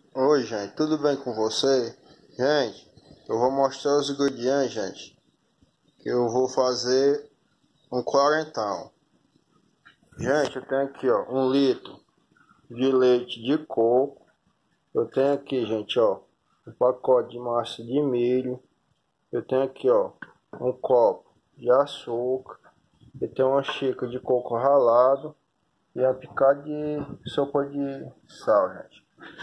Oi, gente, tudo bem com você? Gente, eu vou mostrar os ingredientes, gente, que eu vou fazer um quarentão. Gente, eu tenho aqui, ó, 1 litro de leite de coco. Eu tenho aqui, gente, ó, um pacote de massa de milho. Eu tenho aqui, ó, um copo de açúcar. Eu tenho uma xícara de coco ralado e a picada de sopa de sal, gente.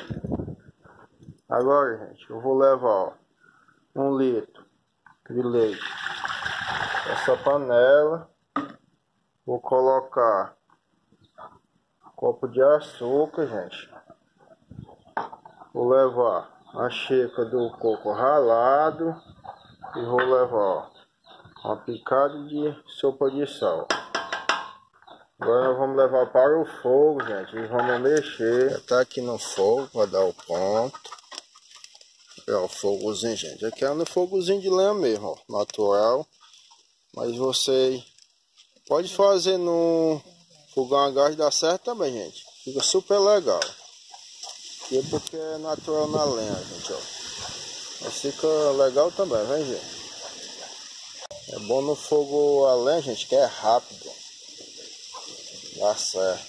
Agora, gente, eu vou levar, ó, 1 litro de leite nessa panela. Vou colocar um copo de açúcar, gente. Vou levar a xícara do coco ralado e vou levar, ó, uma picada de sopa de sal. Agora nós vamos levar para o fogo, gente, e vamos mexer. Já tá aqui no fogo para dar o ponto. É o fogozinho, gente. Aqui é no fogozinho de lenha mesmo, ó, natural. Mas você pode fazer no fogão a gás, dá certo também, gente. Fica super legal. E porque é natural na lenha, gente, ó. Mas fica legal também, vem ver. É bom no fogo a lenha, gente, que é rápido. Dá certo.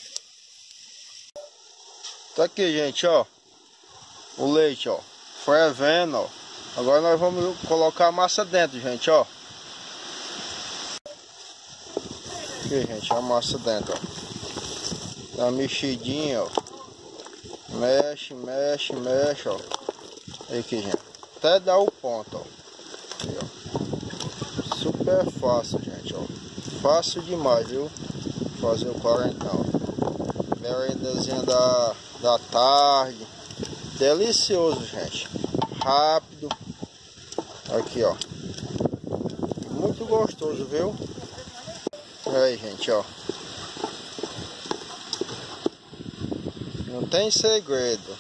Tá aqui, gente, ó. O leite, ó. Fervendo, ó. Agora nós vamos colocar a massa dentro, gente, ó. Aqui, gente, a massa dentro, ó. Dá uma mexidinha, ó. Mexe, mexe, mexe, ó. Aqui, gente. Até dar o ponto, ó. Aqui, ó. Super fácil, gente, ó. Fácil demais, viu? Fazer o quarentão. Merendazinha da tarde. Delicioso, gente. Rápido. Aqui, ó. Muito gostoso, viu? Aí, gente, ó. Não tem segredo.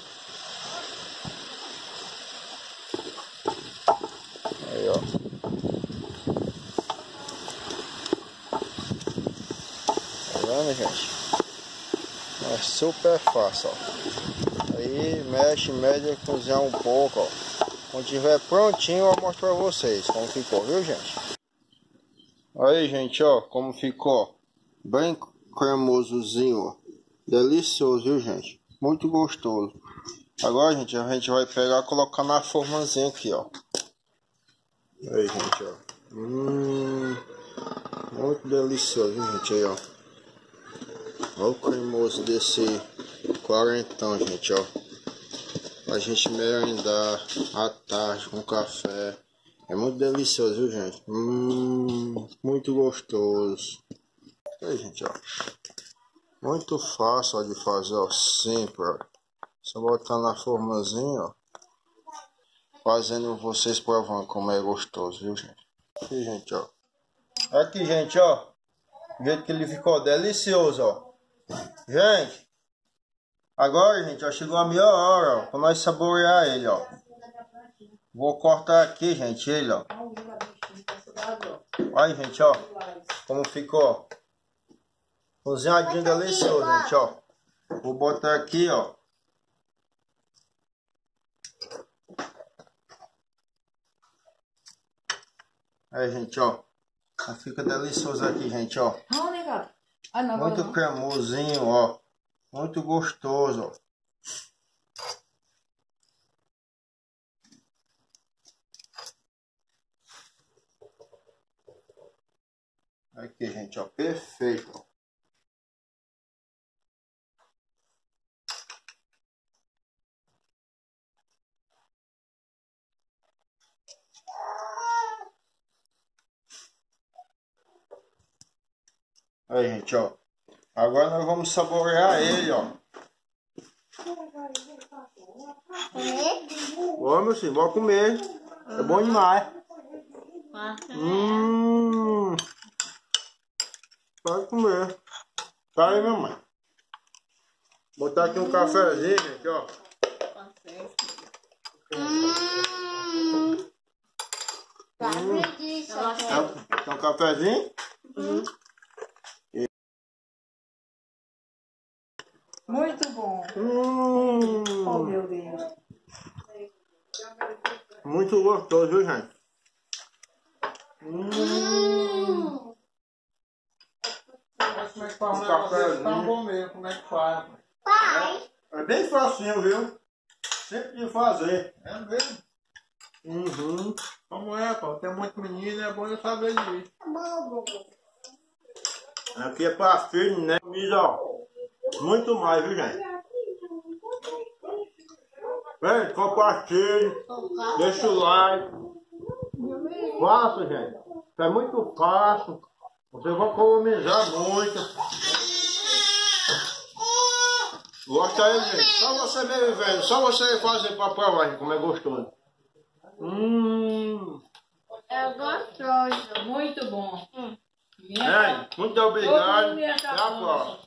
Aí, ó. Tá vendo, gente? É super fácil, ó. Aí mexe, mede, cozinhar um pouco, ó. Quando tiver prontinho eu mostro pra vocês como ficou, viu, gente? Aí, gente, ó, como ficou. Bem cremosozinho, ó. Delicioso, viu, gente? Muito gostoso. Agora, gente, a gente vai pegar e colocar na formazinha aqui, ó. Aí, gente, ó. Muito delicioso, viu, gente? Aí, ó. Olha o cremoso desse quarentão, gente, ó. Pra gente merendar à tarde com café. É muito delicioso, viu, gente? Muito gostoso. Aí, gente, ó. Muito fácil, ó, de fazer, ó. Simples, ó. Só botar na formazinha, ó. Fazendo vocês provando como é gostoso, viu, gente? Aqui, gente, ó. Aqui, gente, ó. O jeito que ele ficou delicioso, ó. Gente. Agora, gente, ó. Chegou a minha hora, ó. Pra nós saborear ele, ó. Vou cortar aqui, gente, ele, ó. Aí, gente, ó. Como ficou. Cozinhadinho delicioso, gente, ó. Vou botar aqui, ó. Aí, gente, ó. Fica delicioso aqui, gente, ó. Muito cremosinho, ó. Muito gostoso, ó. Aqui, gente, ó. Perfeito, ó. Aí, gente, ó. Agora nós vamos saborear ele, ó. Ô, meu filho, bora comer. É bom demais. Pode comer. Tá aí, mamãe. Botar aqui um cafezinho, gente, ó. Quer um cafezinho? Muito bom. Oh, meu Deus. Muito gostoso, viu, gente? Como é que faz um negócio desse? Tá bom mesmo, como é que faz? Pai. É bem facinho, viu? Sempre de fazer. É mesmo? Uhum. Como é, pô? Tem muito menino, é bom eu saber disso. Aqui é pra filho, né? Comida, ó. Muito mais, viu, gente? Vem, compartilhe. Deixa o like. Fácil, gente. Isso é muito fácil. Vocês vão economizar muito. Gosta aí, gente? Só você mesmo vendo. Só você fazer pra provar, gente, como é gostoso. É gostoso. Muito bom. Gente, muito obrigado. Até a próxima.